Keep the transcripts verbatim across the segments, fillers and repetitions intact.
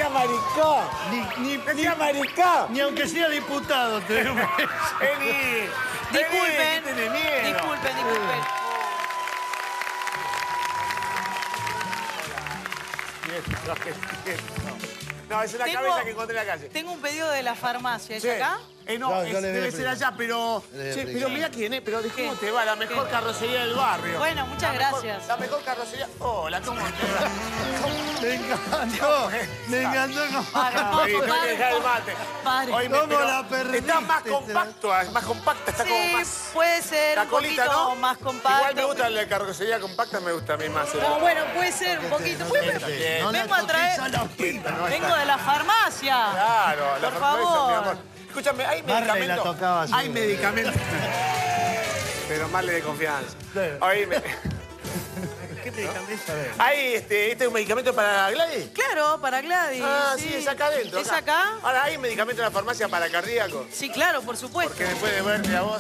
sea maricón. Ni, ni, No ni, sea maricón. ni aunque sea diputado te doy un beso. Vení. Disculpen. Vení, tenés miedo. Disculpen, disculpen. No, es una Tengo- cabeza que encontré en la calle. Tengo un pedido de la farmacia. ¿Es Sí. acá? Eh, no, No, es- yo le debe voy a ser explicar. allá, pero... Le voy a Che, explicar. pero mira quién es, pero ¿cómo ¿Qué? te va? La mejor ¿Qué? carrocería del barrio. Bueno, muchas La mejor- gracias. La mejor carrocería... Hola, ¿cómo te va? Me encantó. Me encantó. No. Pare, Ah, poco, vení, tenés que pare, dejar el poco. mate. Pare. Oíme, ¿Cómo pero la perdiste? Está más compacto, ah, más compacta, está como Sí, más... puede ser La un colita, poquito ¿no? más compacto. Igual me gusta la carrocería compacta, me gusta a mí más. No, bueno, puede ser un poquito. Puede- No la Vengo a traer... toques a la pita. No, Vengo está- de la farmacia. Claro, la Por farmacia, favor. mi amor. Escúchame, hay Marley la medicamentos. tocaba así. Hay medicamentos. Pero Marley de confianza. Oíme. ¿Qué te cambiaste? A ver. Hay este, este es un medicamento para Gladys. Claro, para Gladys. Ah, sí, es acá adentro. ¿Es acá? Ahora, ¿hay medicamento en la farmacia para cardíaco? Sí, claro, por supuesto. Porque después de verte a vos...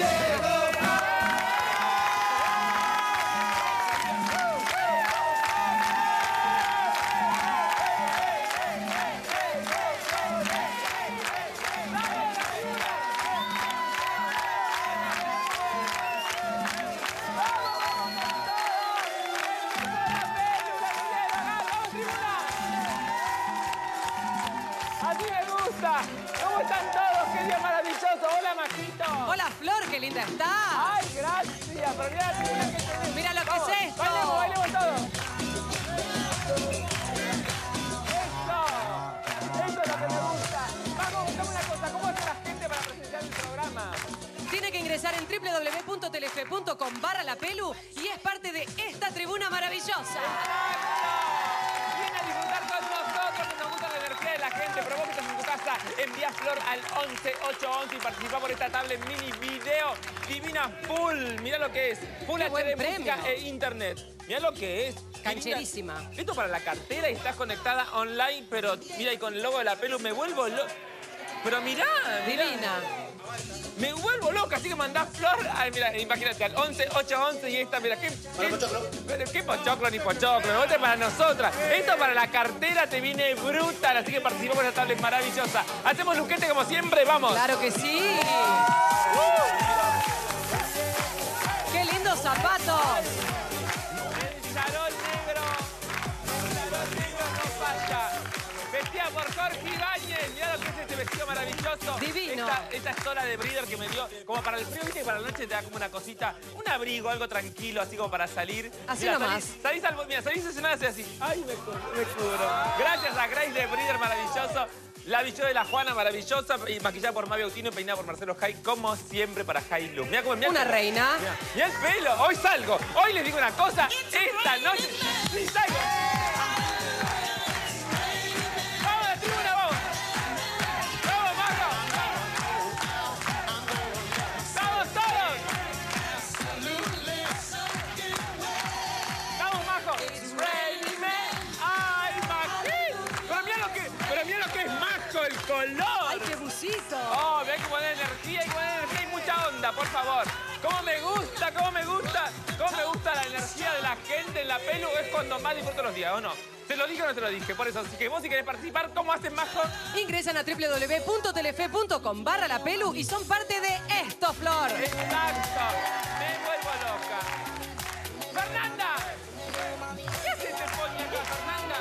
¡Así me gusta! ¿Cómo están todos? ¡Qué día maravilloso! ¡Hola, Majito! Hola, Flor, qué linda está. ¡Ay, gracias! Pero mira, mira que tenés. Mira lo que Vamos, es esto. ¡Bailemos, bailemos todos! ¡Eso! ¡Eso es lo que me gusta! Vamos, contame una cosa. ¿Cómo hace la gente para presenciar el programa? Tiene que ingresar en doble u doble u doble u punto telefe punto com barra la pelu y es parte de esta tribuna maravillosa. ¡Exacto! Viene a disfrutar con nosotros, que nos gusta la energía de la gente. Pero vos que estás en tu casa, envía Flor al once ocho once y participa por esta tablet mini video divina full. Mirá lo que es. Full Qué H buen D, premio. música e internet. Mirá lo que es. Cancherísima. Esto para la cartera y estás conectada online, pero mira, y con el logo de la pelu me vuelvo loco. Pero mirá, mirá. Divina. Me vuelvo loca, así que mandás Flor. Ay, mira, imagínate, al once ocho once y esta, mira, ¿qué? ¿Qué, pero qué pochoclo ni pochoclo? Esto es para nosotras. Esto para la cartera te viene brutal, así que participamos en esta tablet maravillosa. Hacemos luquete como siempre, vamos. Claro que sí. ¡Qué lindos zapatos! El charol negro. El charol negro no falla. Vestida por Jorge Ibáñez. Mirá lo que es este vestido maravilloso. Divino. Esta, esta estola de Breeder que me dio como para el frío, viste que para la noche te da como una cosita, un abrigo, algo tranquilo, así como para salir. Así Mira, nomás. Salís, salís al, mira, salís estacionada así, así. Ay, me cubro, me cubro. Gracias a Grace de Breeder, maravilloso. La bicho de la Juana, maravillosa, y maquillada por Mavi Autino y peinada por Marcelo Jai, como siempre para Jai Look. Mirá cómo, mirá Una cómo- reina. Mirá, mirá el pelo, hoy salgo. Hoy les digo una cosa, esta noche sí salgo. ¡Vamos a la tribuna, vamos! ¡Vamos, Majo! ¡Vamos todos! ¡Vamos, Majo! Ready, man. ¡Ay, Majín! Pero mira lo que, pero mira lo que es Majo, el color. ¡Ay, qué busito! Oh, ve cómo da energía y cómo da energía y mucha onda, por favor. Cómo me gusta, cómo me gusta, cómo me gusta la energía de la gente en la pelu. Es cuando más disfruto los días, ¿o no? ¿Te lo dije o no te lo dije? Por eso, así que vos si querés participar, ¿cómo haces, Majo? Ingresan a doble u doble u doble u punto telefe punto com barra la pelu y son parte de esto, Flor. Exacto. Me vuelvo loca. ¡Fernanda! ¿Qué haces este pony acá, Fernanda?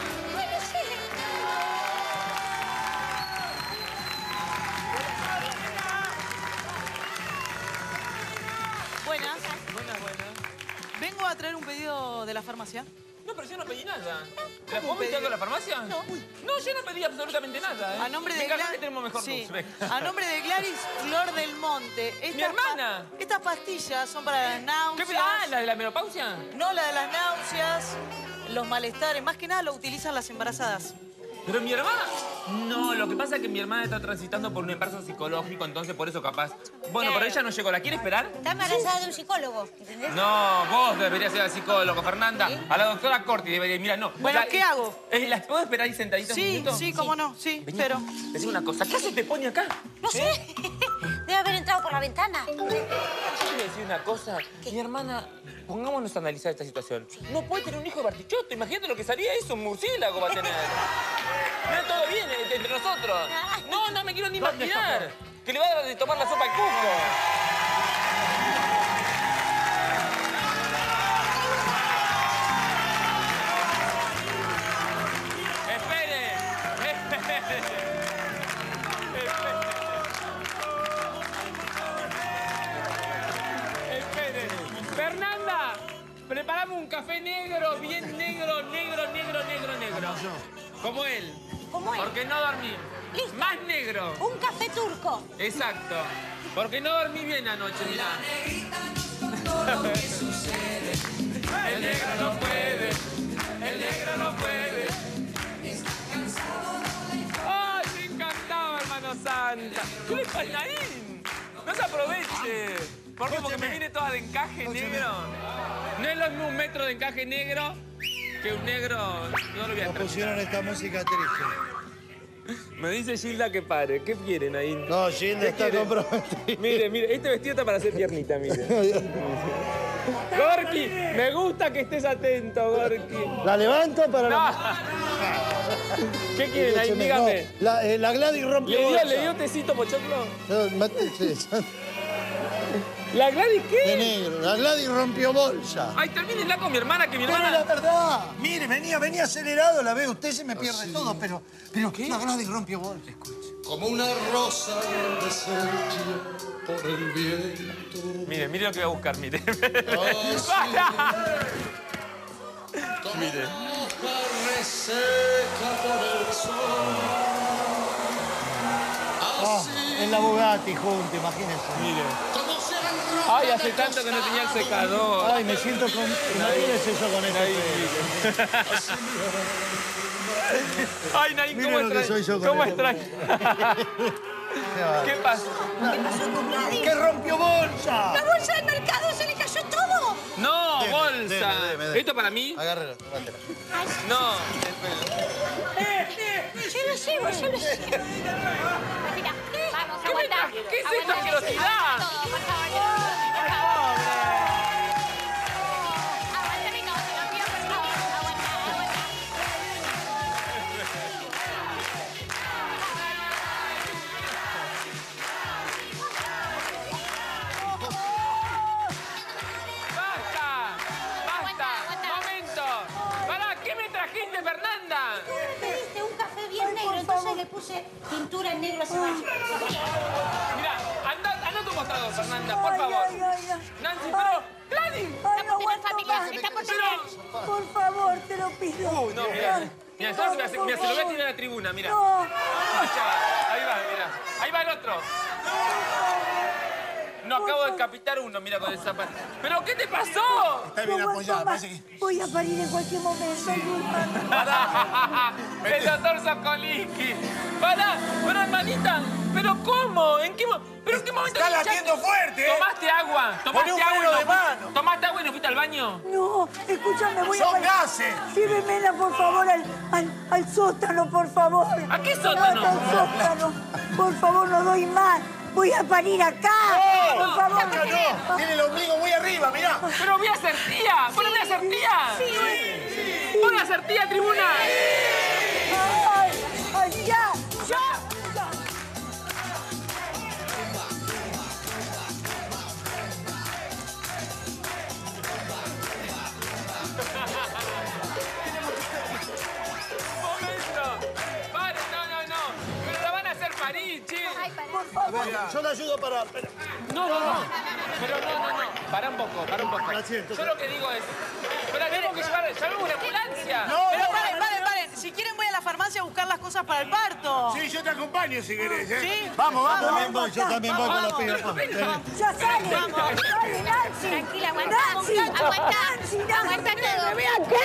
Buenas. Buenas, buenas. Vengo a traer un pedido de la farmacia. No, pero yo no pedí nada. ¿La ¿Cómo puedo meter pedí? a la farmacia? No. No, yo no pedí absolutamente nada. ¿eh? A nombre de Venga, acá Gladys. que tenemos mejor Sí. luz. Venga. A nombre de Gladys Flor del Monte. Estas ¡Mi hermana! pa- Estas pastillas son para las ¿Qué náuseas. pedí? Ah, ¿la de la menopausia? No, la de las náuseas, los malestares. Más que nada lo utilizan las embarazadas. ¿Pero mi hermana? No, lo que pasa es que mi hermana está transitando por un embarazo psicológico, entonces por eso capaz... Bueno, pero ella no llegó. ¿La quiere esperar? Está embarazada de un psicólogo, ¿entendés? No, vos deberías ser al psicólogo, Fernanda. A la doctora Corti debería... Mira, no. Bueno, La- ¿qué hago? Eh, ¿Las puedo esperar ahí sentaditas un Sí, minuto? sí, cómo no, sí, Vení, pero... Decime una cosa. ¿Qué hace te pone acá? No sé. Debe haber entrado por la ventana. Yo te voy a decir una cosa. Mi hermana pongámonos a analizar esta situación. No puede tener un hijo de Bartichotto. Imagínate lo que sería eso, un murciélago va a tener. Mira, todo bien entre nosotros. No, no me quiero ni imaginar. Que le va a tomar la sopa al Cusco. Espere, espere. Espere. Fernanda, preparame un café negro, bien negro, negro, negro, negro, negro. Como él. ¿Cómo es? Porque no dormí. Listo. Más negro. Un café turco. Exacto. Porque no dormí bien anoche, mirá. El negro no puede, el negro no puede. ¡Ay, me encantaba, hermano Santa! ¿Qué le pasa ahí? No se aproveche. ¿Por qué? Porque me viene toda de encaje negro. No es lo mismo un metro de encaje negro que un negro... No lo voy a Nos pusieron esta música triste. Me dice Gilda que pare. ¿Qué quieren ahí? No, Gilda está comprometida. Mire, mire, este vestido está para hacer piernita, mire. Gorky, me gusta que estés atento, Gorky. ¿La levanto para No. la... ¿Qué quieren ahí? Escúcheme, Dígame. no, la, eh, la Gladys rompió ¿Le dio, bolsa. ¿Le dio tecito, Pochoclo? No, mate- sí, ¿La Gladys de qué? negro. La Gladys rompió bolsa. Ay, termínenla con mi hermana, que mi Pero hermana... la verdad, mire, venía, venía acelerado, la ve, usted se me pierde todo, pero, pero la Gladys rompió bolsa. Como una rosa deshecha por el viento. Mire, mire lo que voy a buscar, mire. Mire. Hoja reseca por el sol. Ah, en la Bugatti junto, imagínense. Mire. Como si eran rosas. Ay, hace tanto que no tenía el secador. Ay, me siento con... Imagínense yo con este pelo. Ay, Naín, Mire ¿cómo lo que soy extraño? yo con ¿Cómo esto. extraño? ¿Qué pasa? ¿Qué pasó con Gladys? ¡Que rompió bolsa! La bolsa del mercado se le cayó todo. No, Deme, bolsa. deme, deme, deme. ¿Esto para mí? Agárrela, levantela. No. Yo lo llevo, yo lo llevo. Mira, vamos, ¿Qué, aguantá. me- ¿Qué es esta Aguantá, asquerosidad? todo, por favor, por favor. Aguanta mi cabeza, lo pido, por favor. Aguantá, aguantá. ¡Basta! ¡Basta! Aguanta, aguanta. ¡Momento! ¿Para qué me trajiste, Fernanda? Me pediste un café bien negro, entonces le puse pintura en negro a ese baño. Mira, anda, anda a tu mostrador, Fernanda, por favor. Nancy, pero... ¡Gladys! Está por tener familia, está por tener. Por favor, te lo pido. Uy, no, mira. Mira, ¿sabes lo que voy a hacer? Mira, se lo voy a tirar a la tribuna, mira. No. Escucha, ahí va, mira. Ahí va el otro. No, acabo de decapitar uno, mira, con el zapato. ¿Pero qué te pasó? Está bien ¿Cómo apoyada, toma? parece que... Voy a parir en cualquier momento. ayúdame. El doctor Sokolinsky. Pará, pero hermanita, ¿pero cómo? ¿En qué, mo- ¿pero en qué momento? Está escuchaste? latiendo fuerte, ¿eh? ¿Tomaste agua? Poné ¿Tomaste un agua? y freno no de fuiste- mano. ¿Tomaste agua y no fuiste al baño? No, escúchame, voy a ¡Son parir. gases! Llévemela, por favor, al, al, al sótano, por favor. ¿A qué sótano? Al sótano. Por favor, no doy más. Voy a parir acá. por favor. Acá no, tiene el ombligo muy arriba, mirá. ¡Pero voy a ser tía! ¡Bueno, voy a ser tía! Sí, ¡Voy a ser tía, tribuna! Ay, ay, ya, ya. ¡Momento! ¡Pare! No, no, no. Pero la van a hacer parir, che. Ay, para. Por favor. Yo le ayudo para... para- No, no, no. Pero no, no, no. Para un poco, para un poco. Lo siento. Yo lo que digo es... Pero tenemos que llevar... ¡Llamemos una ambulancia! No, Pero no, paren, paren, paren. Si quieren voy a la farmacia a buscar las cosas para el parto. Sí, yo te acompaño si querés, ¿eh? ¿Sí? Vamos, vamos. Vamos, También voy, yo también voy con los vamos, pibes. vamos. Ya sale. Dale, Nancy. Tranquila, aguanta. Nancy. Aguanta. Nancy, Nancy. Aguanta todo. Me voy acá.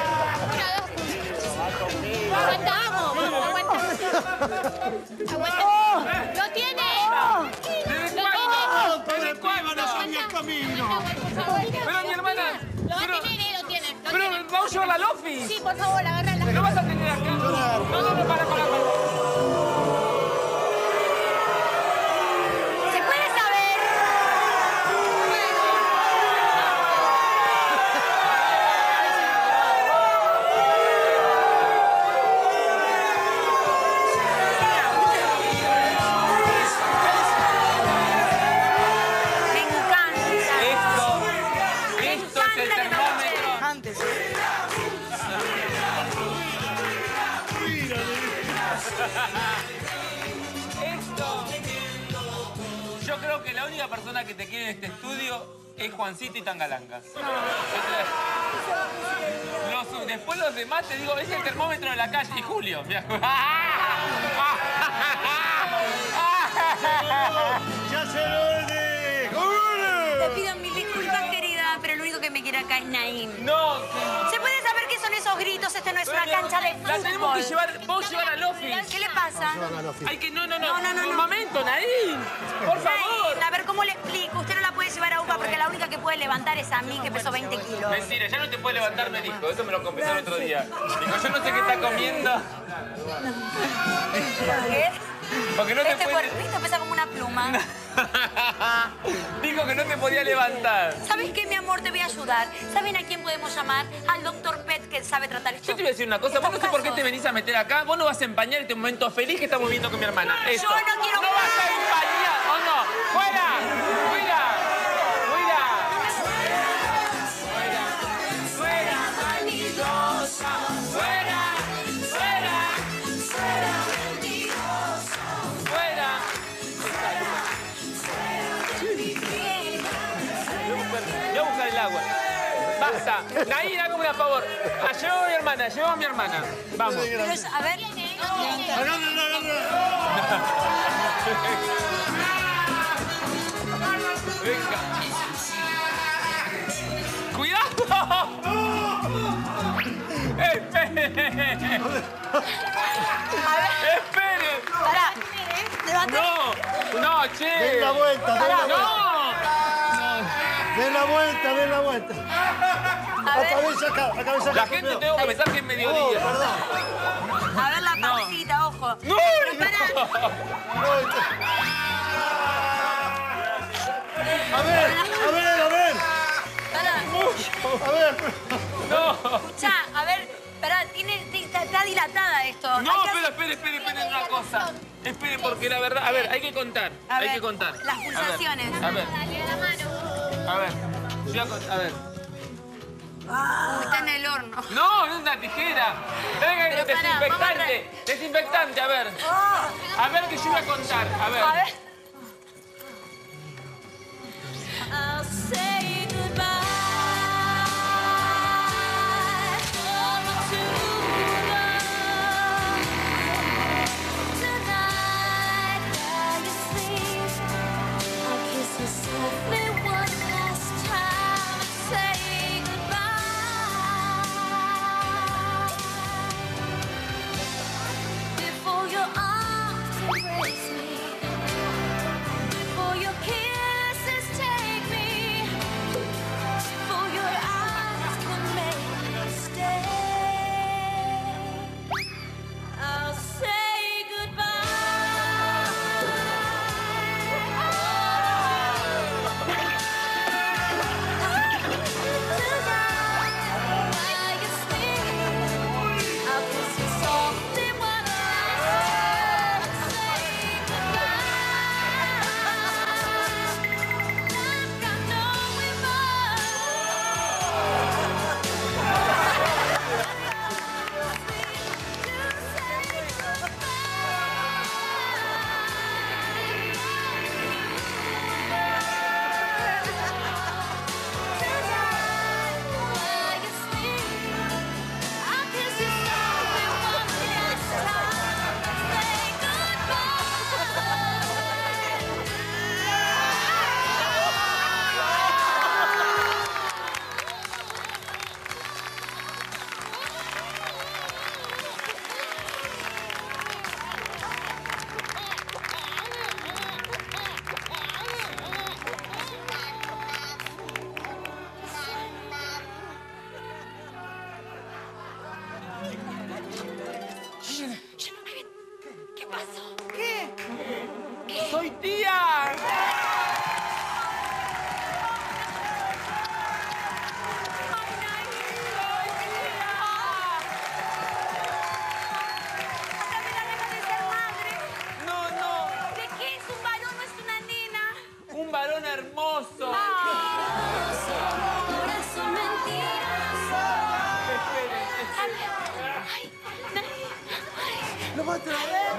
Tranquila. Uno, dos. Aguanta. Aguanta. ¡Lo tiene! ¿Desde ¡Lo cuándo? tiene! ¿Desde cuándo? No sabía el camino. Por favor. Pero mi hermana... Lo va Pero, a tener, eh, lo tiene. Lo pero tiene. vamos a llevarla al office. Sí, por favor, agárrala. ¿Lo vas a tener acá? No, no, no, para, para, para. ¿Se puede saber? Esto... Yo creo que la única persona que te quiere en este estudio es Juancito y Tangalanga. Los, después los demás, te digo, es el termómetro de la calle. Y Julio, mira. ¡Ya se lo dijo! Te pido mil disculpas, querida, pero lo único que me quiere acá es Naim. No. ¿Se puede saber qué son esos gritos? Este no es una cancha de fútbol. La tenemos que llevar, vos llevar al office. ¿Qué le pasa? Hay que, no, no, no. No, no, no, no. Un momento, Naim. Por favor. Naim, a ver, ¿cómo le explico? Usted no la puede llevar a UPA porque la única que puede levantar es a mí, que peso veinte kilos. Mentira, ya no te puede levantar, me dijo. Eso me lo confesó el otro día. Dijo, yo no sé qué está comiendo. ¿Por qué? Porque no te Este puede... cuerpito pesa como una pluma. Dijo que no te podía levantar. ¿Sabes qué, mi amor? Te voy a ayudar. ¿Saben a quién podemos llamar? Al doctor Pet, que sabe tratar esto. Yo te voy a decir una cosa. Vos no sé por qué te venís a meter acá. Vos no vas a empañar este momento feliz que estamos viendo con mi hermana. Esto. Yo no quiero... ¡No vas a empañar! ¡Oh, no! ¡Fuera! ¡Fuera! ¡Fuera! ¡Fuera! ¡Fuera! ¡Fuera! ¡Fuera! Voy a buscar el agua. Basta. Nair, hágame un favor. Ah, llevo a mi hermana, llevo a mi hermana. Vamos. Pero es- a ver... No, no, no, no, no. Venga. ¡Cuidado! ¡Esperen! ¡Esperen! Pará. Levanta. ¡No! ¡No, che! Den la vuelta, den la vuelta. ¡No! Den la vuelta, den la vuelta. A La ver, cabeza acá, la cabeza acá. La gente tengo que pensar que es Oh, mediodía. perdón. a ver la pancita, ojo. ¡No! A ver, a ver, a ver. Pará. A ver. ¡No! Escuchá, a ver, pará, tiene, está, está dilatada esto. No, Hay que pero hacer- esperen, esperen, esperen una cosa. Esperen, porque la verdad... A ver, hay que contar. A hay ver, que contar. las A ver, pulsaciones. A ver, Dale la mano. a ver. Yo voy a con- A ver. Uh, está en el horno. No, no es una tijera. Venga, Pero pará, vamos a desinfectante. traer- Desinfectante, a ver. A ver que yo voy a contar. A ver. A ver. I'll say goodbye to love. Tonight, while you sleep, I'll kiss you softly one last time and say goodbye. Before your arms embrace me, before your kisses take me, before your eyes can make me stay, I'll say goodbye. Tonight, while you sleep, I'll kiss you softly one last time and say goodbye. Like I know we ¿Qué pasó? ¿Qué? ¡Soy tía! No, no. ¿De qué es un varón? No es una nena. Un varón hermoso. Corazón mentiroso. Esperen, esperen. Ay, ay, ay. ¡Lo va a traer!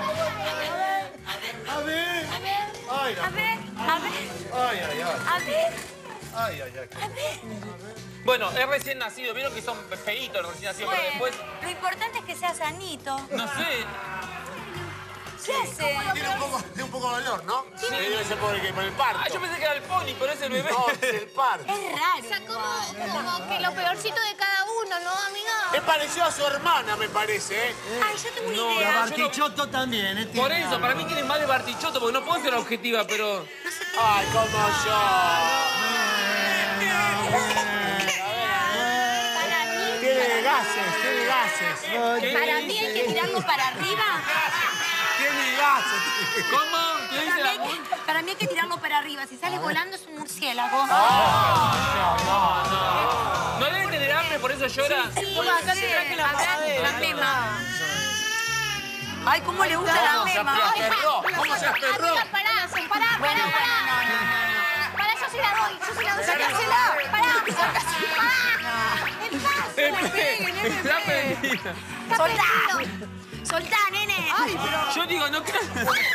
ay. A ver, a ver. Ay, ay, ay. A ver. Ay, ay, ay. A ver. Bueno, es recién nacido. Vieron que son feitos los recién nacidos, Bueno, pero después... lo importante es que sea sanito. No sé. ¿Qué hace? Tiene un poco, tiene un poco de dolor, ¿no? Sí. Debe ser por el, por el parto. Ah, yo pensé que era el pony, pero es el bebé. No, es el parto. Es raro. O sea, como, como que lo peorcito de cada uno, ¿no, amiga? Es parecido a su hermana, me parece, ¿eh? Ay, yo tengo una No, idea. La yo no- Bartichotto también, ¿eh? Por eso, para mí tiene más de Bartichotto, porque no puedo ser objetiva, pero... Ay, como yo. Para mí, Tiene gases, tiene gases. ¿Qué? Para mí hay que tirarlo para arriba. Tiene gases. ¿Cómo? ¿Qué dice Para mí, la hay que, para mí hay que tirarlo para arriba. Si sale volando es un murciélago. ¿No debe tener hambre, por eso llora? Sí, Toma, acá te sí. traje la A ver, mamadera. la mema. Ay, cómo le gusta la mema. Ay, aferró? ¿Cómo se aferró? amiga, pará, pará, Bueno, pará, bueno, pará. no, no, no, no. Pará, yo sí la doy, yo sí la doy. ¡Sácasela! Pará, sácasela. ¿Qué pasa? Está perdida. ¡Soltá! ¡Soltá, nene! Ay, pero... Yo digo, no creo...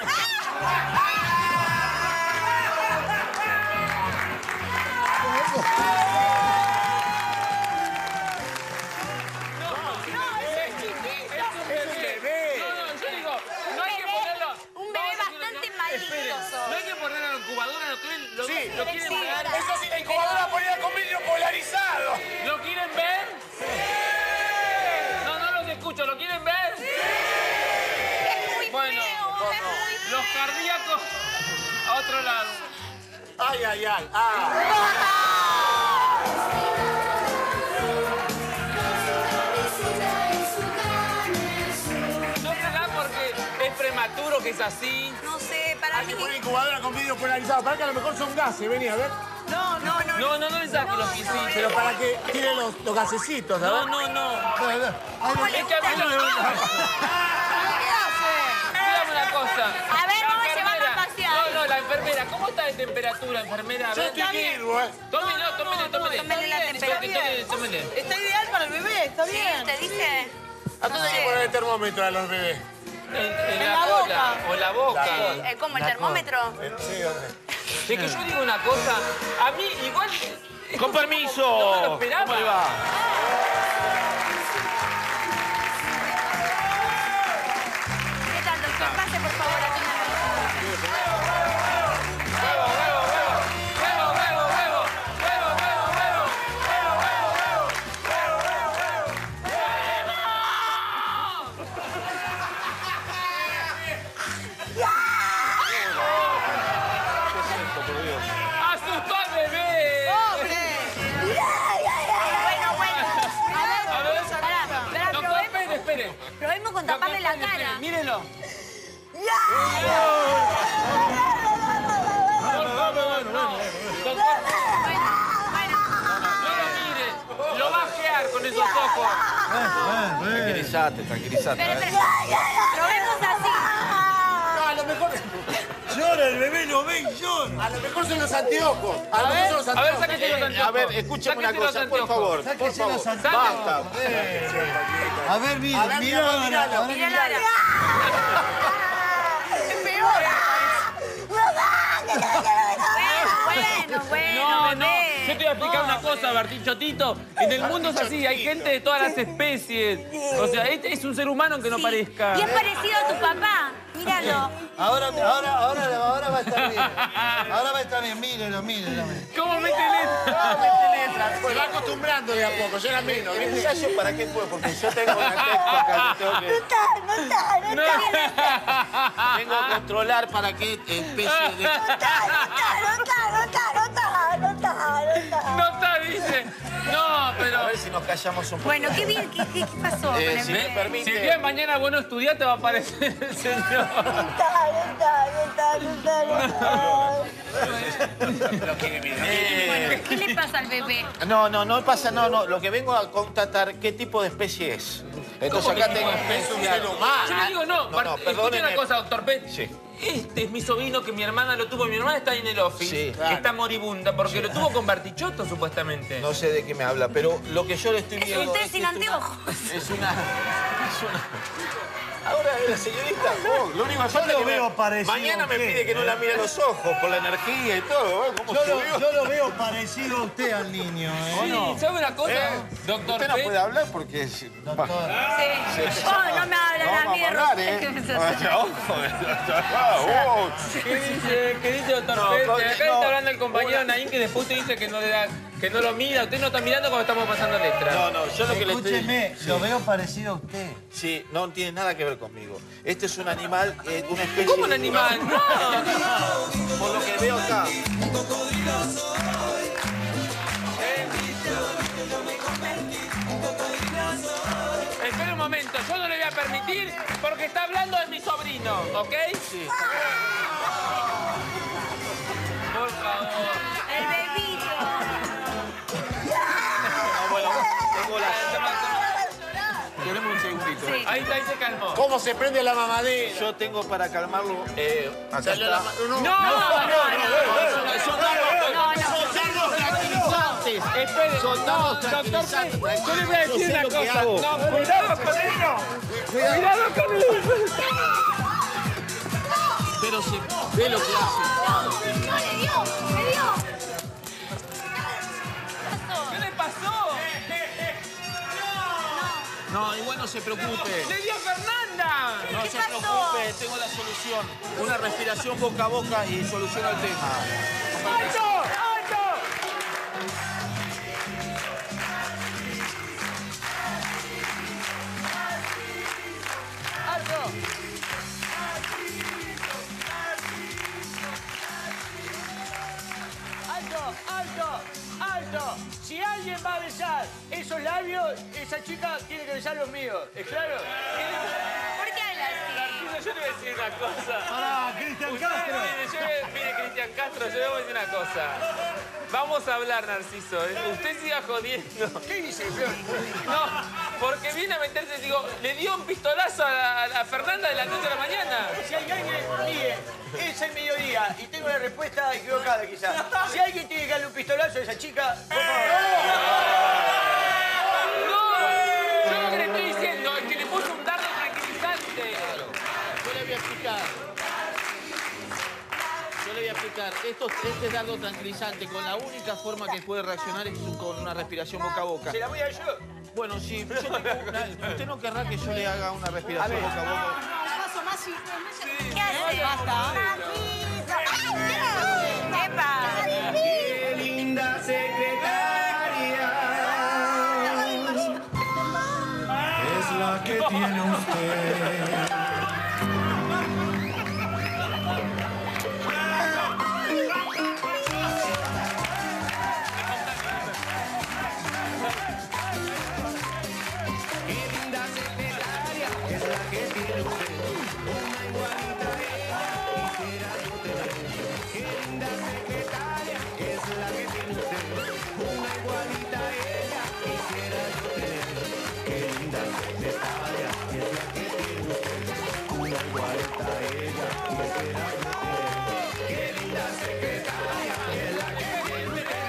Un bebé bastante maldito. No hay que ponerlo en la incubadora, lo quieren, lo, Sí. lo quieren Sí. ver. Eso sí, la incubadora ponía con vidrio polarizado. ¿Lo quieren ver? No, no los escucho, ¿lo quieren ver? Es muy Bueno, feo, es muy los cardíacos a otro lado. Ay, ay, ay. Ah. ¿No será porque es prematuro que es así? No sé, para Hay mí... que poner incubadora con vidrio polarizado. Para que a lo mejor son gases. Vení, a ver. No, no, no. No, no, no le saques los pisitos. Pero para que tire los, los gasecitos, No, ¿verdad? no, no. ¿Cómo le Es que gusta? a mí no me gusta. Dígame una cosa. A ver, La vamos a llevarlo a enfermera. pasear. No, no, la enfermera. ¿Cómo está de temperatura, enfermera? A Yo ver. estoy virgo, ¿eh? Tómelo, tómele, tómele. Tómele la temperatura. Tómele, tómele. Está ideal para el bebé, está Sí, bien. ¿te dice? ¿A dónde hay que poner el termómetro a los bebés? En, en En la, la cola boca. o en la boca. Eh, ¿Cómo, el termómetro? Sí, ¿dónde? Es que yo digo una cosa. A mí igual... Con permiso. No me lo esperaba. ¿Cómo le va? ¿Qué tal, doctor? Pase, por favor, a Huevo, huevo, huevo. Huevo, huevo, huevo. Huevo, huevo, huevo. Huevo, huevo, huevo. ¡Asustó al bebé! Bueno, bueno. A ver, Pará, pará, doctor, probemos, espere, espere. probemos con taparle la Doctor, espere, cara. Mírelo. Por favor, no. Doctor, Bueno, bueno. no lo mire. Lo va a gear con esos ojos. Tranquilízate, tranquilízate. Espere, espere. Probemos así. No, a lo mejor... Llora, el bebé lo ve y llora. A lo mejor son los anteojos. A, A lo mejor ver, son los a ver, anteojos. sáquese los anteojos. A ver, escúchame una Sáquese los cosa, por anteojos. favor. Por Sáquese favor. los anteojos. Basta. A ver, mira, A ver, mira, míralo, ahora, míralo. ahora. Mira, Lara. Es peor. Bueno, bueno, No, no, bebé. yo te voy a explicar una cosa, Bartichotito. En el mundo es así, hay gente de todas las especies. O sea, este es un ser humano que no Sí. parezca. Y es parecido a tu papá. Míralo. Ahora, ahora, ahora, ahora va a estar bien. Ahora va a estar bien, mírelo, mírelo. ¿Cómo mete letra? Pues va acostumbrando de a poco, yo era menos. ¿El ensayo para qué fue? Porque yo tengo una texto acá que tengo que... No está, no está, no está. Vengo a controlar para qué especie de... No está, no está, no está, no está, no está, no está. No está, dice. No, A pero... ver si nos callamos un poco. Bueno, qué bien. ¿Qué, qué, qué pasó Eh, con el si me bebé? permite... Si el día de mañana vos no estudiás, te va a aparecer el señor. No está, no está, no está, no está, no está. Eh, ¿Qué le pasa al bebé? No, no, no pasa, no, no. Lo que vengo a constatar qué tipo de especie es. Entonces ¿Cómo que acá tipo tengo... de especie? Es un ser humano. Yo le digo, no, No, Bart- no, escucha perdóneme. una cosa, doctor Pet. Sí. Este es mi sobrino que mi hermana lo tuvo. Mi hermana está ahí en el office. Sí, que claro. está moribunda porque lo tuvo con Bartichotto, supuestamente. No sé de qué me habla, pero lo que yo le estoy Es viendo... usted es sin que es una- anteojos. Es una... Es una... Ahora, la señorita, oh, lo único que falta Yo es lo que veo me- parecido mañana a me usted, pide que no ¿eh? la mire a los ojos por la energía y todo. ¿eh? ¿Cómo Yo lo, subió? yo lo veo parecido a usted al niño, ¿eh? ¿O Sí, no? ¿sabe una cosa? ¿Eh? Doctor Usted no P. puede hablar porque... es- Doctor. Sí. Sí. Oh, no me hablan No a vamos mí a de hablar, ¿eh? Ojo, oh. ¿Qué dice, ¿Qué dice doctor No, Pérez? no, Acá no. está hablando el compañero Naín que después te dice que no le da, que no lo mira. Usted no está mirando cuando estamos pasando letra. No, no, yo lo que le estoy... Escúcheme, lo veo parecido a usted. Sí, no tiene nada que ver conmigo. Este es un animal, eh, una especie... ¿Cómo un animal? No. Por lo que veo acá. Espera un momento, yo no le voy a permitir porque está hablando de mi sobrino, ¿ok? Sí. Por favor. El bebito. Ah, bueno, tengo la... Tenemos un segundito. Sí. Ahí está, ahí se calmó. ¿Cómo se prende la mamadera? Yo tengo para calmarlo... Eh, acá está. No, no, no, no. Son dardos, son dardos tranquilizantes. Espere, Son no, dardos doctor tranquilizantes. Pérez, yo le voy a Yo decir sé una lo que cosa. hago. No, cuidado con eso. Cuidado con eso. Pero se ve lo que hace. No, le dio, le dio. ¿Qué le pasó? No, igual no se preocupe. ¡Le dio Fernanda! No ¿Qué se pasó? preocupe, tengo la solución. Una respiración boca a boca y soluciona el tema. ¡Alto! ¡Alto! ¡Alto! ¡Alto! ¡Alto! ¡Alto! Si alguien va a besar esos labios, esa chica tiene que besar los míos. ¿Es claro? ¿Por qué habla así? Yo le voy a decir una cosa. Pará, Cristian Usted, Castro. Mire, yo le- mire, Cristian Castro, yo le voy a decir una cosa. Vamos a hablar, Narciso. ¿eh? Usted siga jodiendo. ¿Qué dice, Flor? No, porque viene a meterse, digo, le dio un pistolazo a, la, a la Fernanda de las dos de la mañana. Si hay alguien, mire, es el mediodía y tengo la respuesta equivocada quizás. Si alguien tiene que darle un pistolazo a esa chica, por favor. No, yo lo que le estoy diciendo es que le puso un dardo tranquilizante. Yo le voy a explicar. Yo le voy a explicar. Esto, este dardo tranquilizante, con la única forma que puede reaccionar es con una respiración boca a boca. ¿Se la voy a dar yo? Bueno, sí, yo tengo una- usted no querrá que yo le haga una respiración boca a boca. Paso más y... ¿Qué hace? Basta. ¡Epa! Qué linda secretaria es la que tiene usted. Qué linda secretaria es la que tiene usted. Una igualita a ella quisiera yo tener. Qué linda secretaria es la que tiene usted. Una igualita a ella quisiera yo tener. Qué linda secretaria es la que tiene usted. Una igualita a ella quisiera yo tener. Qué linda secretaria es la que tiene usted.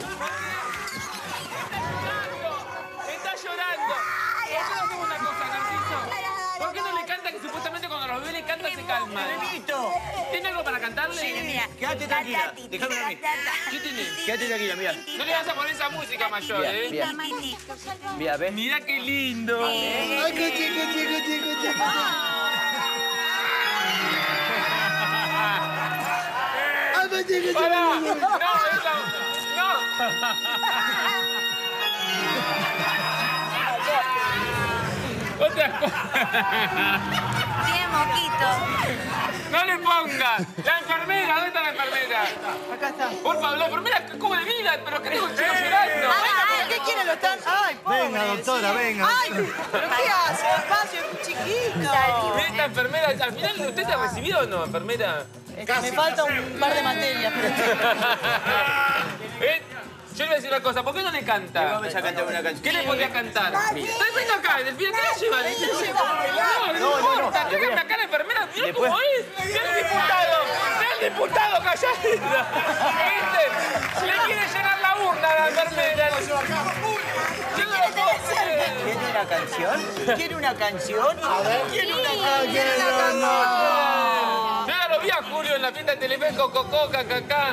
Está llorando. ¿Por qué no hacemos una cosa, Narciso? ¿Por qué no le canta que supuestamente cuando los bebés le cantan se calma? ¡Bebito! ¿Tiene algo para cantarle? Sí, mira. Quédate tranquila. Déjame a mí. ¿Qué tiene? Quédate tranquila, mira. No le vas a poner esa música mayor, ¿eh? Mira, ¿ves? Mira qué lindo. Ay, qué chico, chico, chico, chico. Ay, qué chico, chico. ¡Para! ¡No, esa! ¡No! Otra cosa. Tiene moquito. ¡No le ponga! ¡La enfermera! ¿Dónde está la enfermera? Acá está. Por favor, la enfermera como de vida, pero que tengo un chico llorando. Ay, ¿qué quiere? Lo están... Ay, pobre. Venga, doctora, venga. Ay, ¿pero qué hace? Despacio, es un chiquito. Mira esta enfermera, al final, ¿usted se ha recibido o no, enfermera? Este, me falta un par de materias. pero- ¿Eh? Yo le voy a decir una cosa, ¿por qué no le canta? Vamos a cantar una canción. ¿Qué le podría cantar? Está veniendo acá, Delfina, ¿qué le lleva? No, no, No, no, no. importa, tráigame acá a la enfermera, mira Después- cómo es. Mira el diputado, mira el diputado callado. ¿Viste? Le quiere llenar la urna a la enfermera. Yo no lo puedo creer. una canción? ¿Quiere una canción? A ver. ¿Quiere una canción? Yo ya lo vi a Julio en la fiesta de Telefe, Cococó, Cacacá.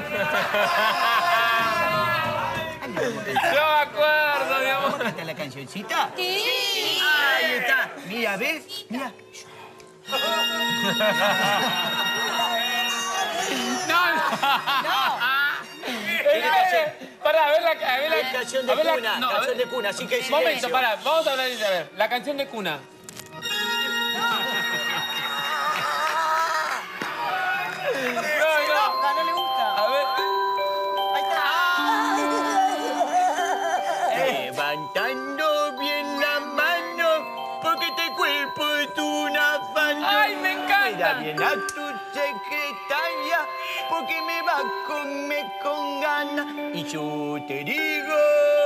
Yo me acuerdo, mi amor. ¿Cómo está la cancioncita? Sí. Ahí está. Mira, ¿ves? Mira. No, no. No. Pará, a ver la, a ver la, La canción de a ver la- cuna, no, a canción ver. de cuna, así que Momento, silencio. pará, vamos a hablar de a ver, la canción de cuna. No, no. No le gusta. A ver. Levantando bien la mano, porque este cuerpo es un afán. ¡Ay, me encanta! Cuida bien a tu secretaria, porque me va a comer con ganas. Y yo te digo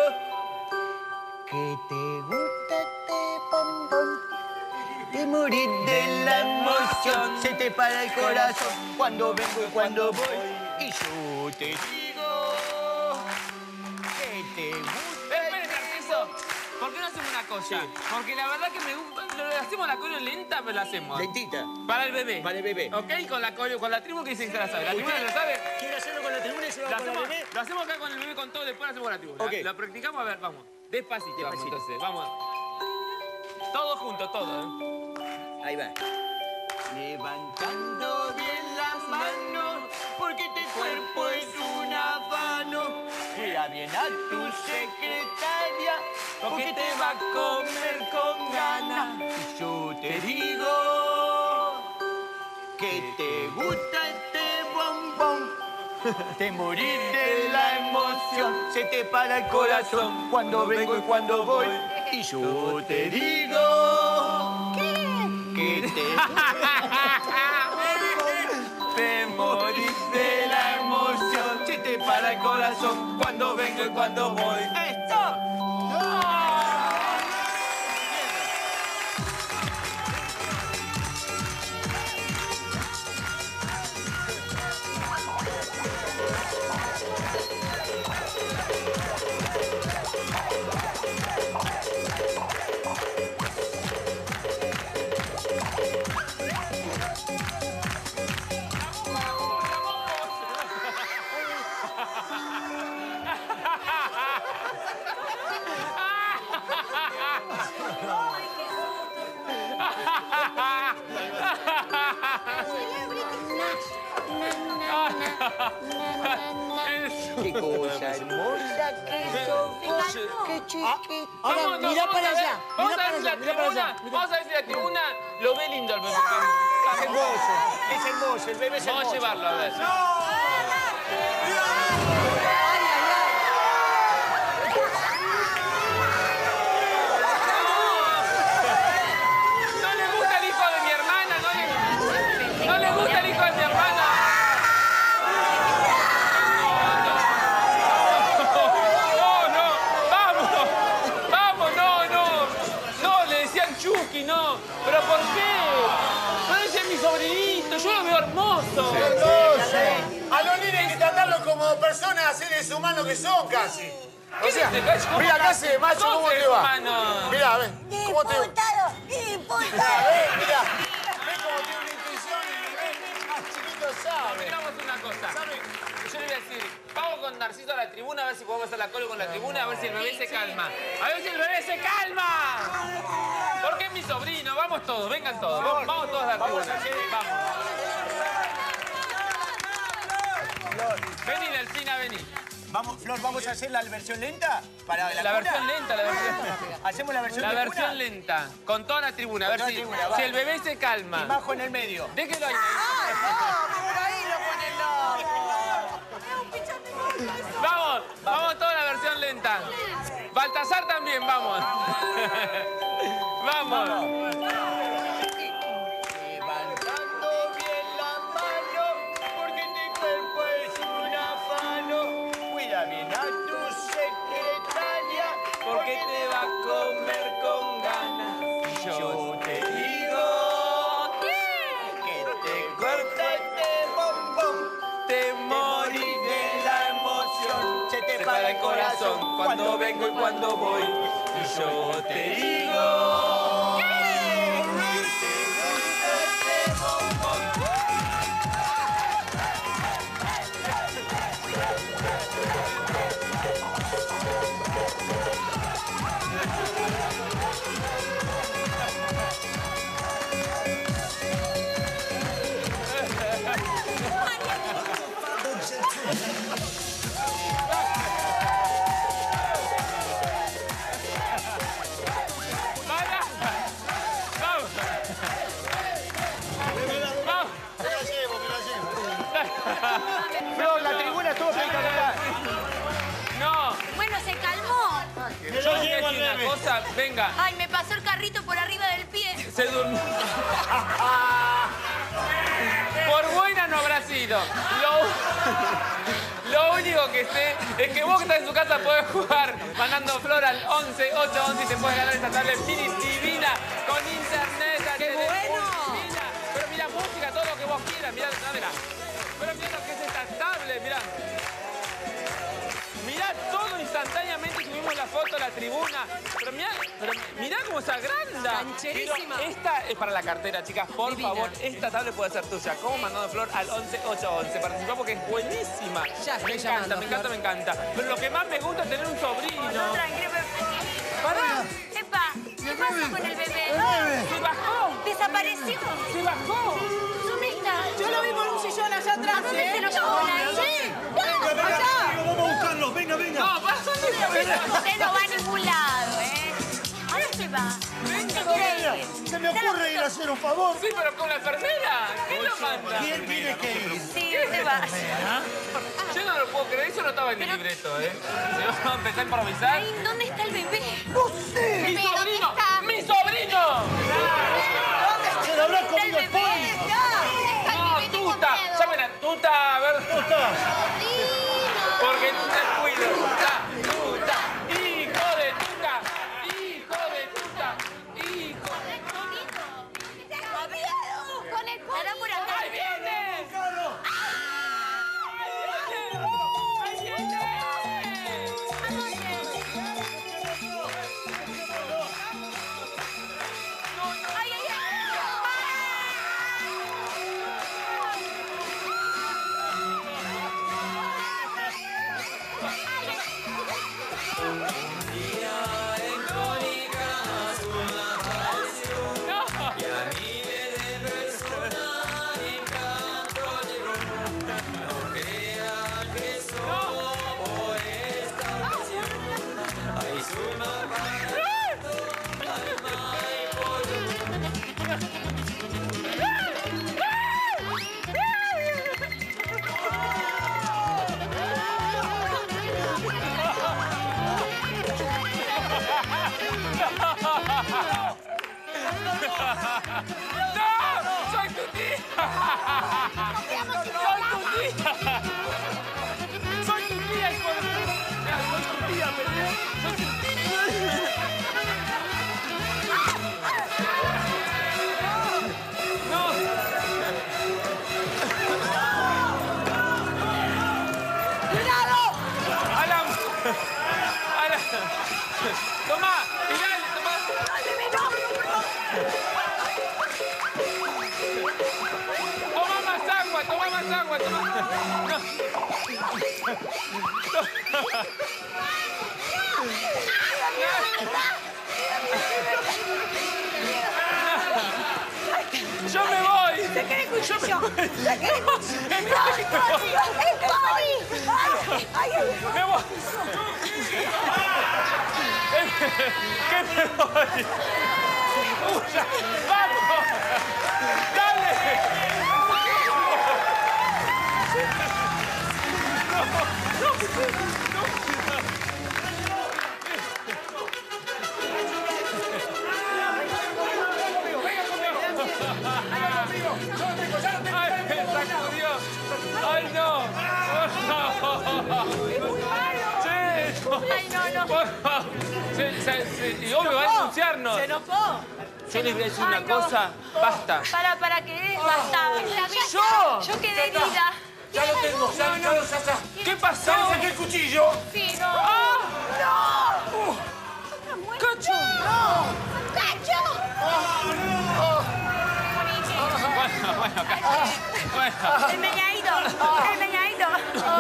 que te gusta este bombón. De morir de la emoción, se te para el corazón cuando vengo y cuando voy. Y yo te digo que te gusta. Esperen, Narciso, ¿por qué no hacemos una cosa? Porque la verdad que me gusta, lo hacemos la coreo lenta, pero la hacemos. Lentita. Para el bebé. Para el bebé. ¿Ok? Con la coreo, con la tribu que dice que se la sabe. ¿La tribu se la sabe? ¿Quiere hacerlo con la tribuna y se Lo va con la hacemos, bebé? lo hacemos acá con el bebé con todo, después lo hacemos con la tribu. Ok. Lo practicamos, a ver, vamos. Despacito, vamos Despacito. entonces, vamos. Todos juntos, todos. ¿eh? Ahí va. Levantando bien las manos, porque este cuerpo es un afano. Mira bien a tu secretaria, porque te va a comer con ganas. Y yo te digo que te gusta este bombón. Te morís de la emoción, se te para el corazón cuando vengo y cuando voy. Y yo te digo que te te morís de la emoción, se te para el corazón cuando vengo y cuando voy. ¡Stop! Qué cosa hermosa que sos, qué chiquita. Ahora, Vamos, no, mirá vamos para a ver, allá, Vamos mirá a ver para si la allá, mirá para tribuna, allá, mirá. vamos a ver si la tribuna lo ve lindo al bebé. Es hermoso, es hermoso, el bebé es hermoso. Vamos a llevarlo, a ver. ¿No le gusta el hijo de mi hermana? ¿No le, no le gusta el hijo de mi hermana? No, no, vamos, vamos, no, no. No, le decían Chucky, no. ¿Pero por qué? No ese es mi sobrinito, yo lo veo hermoso. A los niños hay que tratarlos como personas, seres humanos que son casi. O sea, ¿Qué dices? ¿Cómo mira, que acá se macho, sos ¿cómo te ser va? humano? Mira, a ver, ¿cómo te va? Diputado, Mira, diputado. ve, mira. Ve cómo tiene una intuición y el bebé más chiquito sabe. Miramos una cosa. Yo le voy a decir, vamos con Narciso a la tribuna a ver si podemos hacer la cola con la tribuna, a ver si el bebé se calma. A ver si el bebé se calma. Porque es mi sobrino. Vamos todos, vengan todos. Vamos, vamos todos a la tribuna. Vamos. Vení, Delfina, vení. Vamos, Flor, ¿vamos a hacer la versión lenta? Para la, La cuna? versión lenta, la versión lenta. ¿Hacemos la versión La de versión cuna? lenta, con toda la tribuna. A ver Con si, toda la tribuna, va. si el bebé se calma. Y Majo en el medio. Déjelo ahí. Vamos, vamos toda la versión lenta. Baltasar también, vamos. Vamos. Levantando bien la mano, porque este cuerpo es un afano. Cuida bien a tu secretaria, Porque te va a comer con ganas. yo te digo que te gusta este bombón. Te morí De la emoción, se te para el corazón cuando vengo y cuando voy. Y yo te digo... Flor, la tribuna estuvo espectacular. No. Bueno, se calmó. Yo llevo al bebé. Una cosa, venga. Ay, me pasó el carrito por arriba del pie. Se durmió. Por buena no habrá sido. Lo, lo único que sé es que vos que estás en su casa podés jugar mandando Flor al once ocho once y te puedes ganar esta tablet mini divina con internet. ¡Qué bueno! Divina. Pero mira, música, todo lo que vos quieras. Mirá, no, mirá. Pero mirá lo que es esta tablet, mirá. Mirá todo instantáneamente, tuvimos la foto, la tribuna. Pero mirá, pero mirá cómo se agranda. Cancherísima. Pero esta es para la cartera, chicas. Por Divina. favor, esta tablet puede ser tuya. ¿Cómo? Mandando Flor al once ocho once. Participá porque es buenísima. Ya estoy me encanta, llamando, me encanta, Flor. me encanta. Pero lo que más me gusta es tener un sobrino. No, tranquilo, pero... Pará. Epa, ¿qué pasa con el bebé? Se bajó. ¿Desapareció? Se bajó. ¿Dónde está? Yo lo vi por un sillón allá atrás, ¿A dónde ¿eh? se lo llevó ahí? Sí. Venga, venga, Allá. vamos a buscarlos, venga, venga. No, pasa. Usted no va a ningún lado, ¿eh? ¿A dónde va? Venga, Increíble. se me ocurre ir a hacer un favor. Sí, pero con la enfermera. ¿Quién lo manda? ¿Quién tiene que ir? Sí, usted va. Yo no lo puedo creer, eso no estaba en mi libreto, ¿eh? Se va a empezar a improvisar. Ay, ¿dónde está el bebé? ¡No sé! ¡Mi Bebé, ¿dónde sobrino! está? ¡Mi sobrino! ¡Se lo habrá comido el ¿Dónde poli! está el bebé? No, Tengo Tuta. miedo. Llamen a Tuta, a ver. Tuta. Porque Tuta es cuido. Tuta, Tuta. Hijo de Tuta. Hijo de Tuta. Hijo de Tengo miedo. Con el poli. ¿Estará por acá? ¡Ahí viene! ¡Ahí viene! Ay, ay, ay. ¡No! ¡Soy tu tía! ¡Soy tu tía! ¡Soy tu tía, hijo de... Mira, soy tu tía, pero... Soy tu tía. ¡No! ¡Cuidado! ¡Alan! ¡Alan! ¡Tomá! ¡Mirale, tomá! ¡Ay, bebé, no! ¡Toma más agua! ¡Toma más agua! ¡Toma! No. ¡Yo me voy! ¡Se quiere el cuchillo! ¡Se quiere el cuchillo! ¡Es ¡El poli! ¡Ay, ay, ay! ¡Me voy! ¿Qué me voy? ¡Uya! ¡Vamos! ¡Dale! ¡Ay, me sacudió! ¡Ay, no! ¡Sí! Ay, no, no. Por favor. Se- se- se- Y obvio, va a denunciarnos. ¡Se enojó! Yo les voy a decir una Ay, no. cosa. Basta. Para, para que basta. ¡Yo! Yo quedé herida. Ya lo tengo, ya, ya, lo- ya, ya. ¿Qué pasó? Ya le saqué el cuchillo. Sí, no. ¡Ah! ¡No! ¡Cacho! ¡No! ¡Cacho! Bueno, bueno, Cacho. Bueno. El meñadito, el meñadito.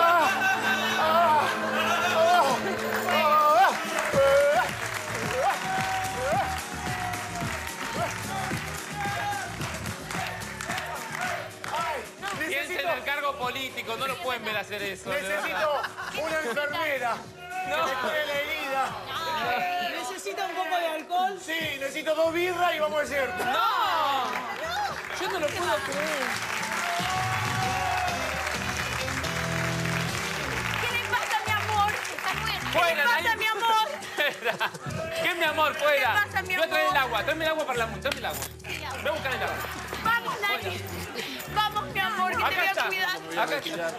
Piensen en el cargo político, no lo pueden ver hacer eso. de Necesito verdad. una enfermera. No. Que me cure la herida. ¿Necesita un poco de alcohol? Sí, necesito dos birras y vamos al desierto. ¡No! Yo no lo puedo creer. ¿Qué le pasa, mi amor? ¿Qué Fuera, le pasa, nadie- mi amor? Fuera. ¿Qué, mi amor? Fuera. ¿Qué pasa, mi Voy a traer amor? el agua. Tráeme el agua para la munda. Tráeme el agua. Voy a buscar el agua. Vamos, Nani. Vamos, mi amor, que te Acá voy a está. cuidar. Acá está.